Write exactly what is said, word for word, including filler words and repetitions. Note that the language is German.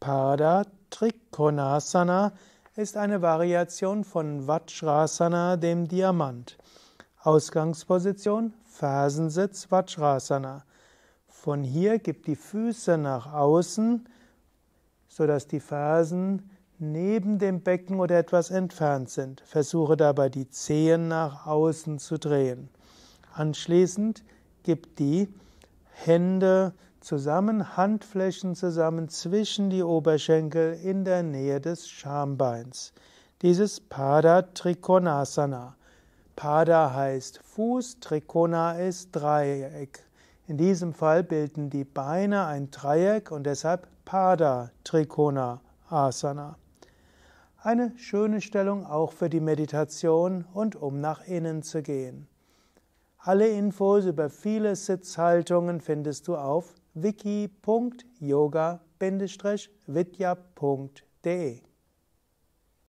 Pada Trikonasana ist eine Variation von Vajrasana, dem Diamant. Ausgangsposition Fersensitz Vajrasana. Von hier gib die Füße nach außen, sodass die Fersen neben dem Becken oder etwas entfernt sind. Versuche dabei die Zehen nach außen zu drehen. Anschließend gib die Hände zusammen, Handflächen zusammen zwischen die Oberschenkel in der Nähe des Schambeins. Dieses Pada Trikonasana. Pada heißt Fuß, Trikona ist Dreieck. In diesem Fall bilden die Beine ein Dreieck und deshalb Pada Trikona Asana. Eine schöne Stellung auch für die Meditation und um nach innen zu gehen. Alle Infos über viele Sitzhaltungen findest du auf wiki punkt yoga bindestrich vidya punkt de.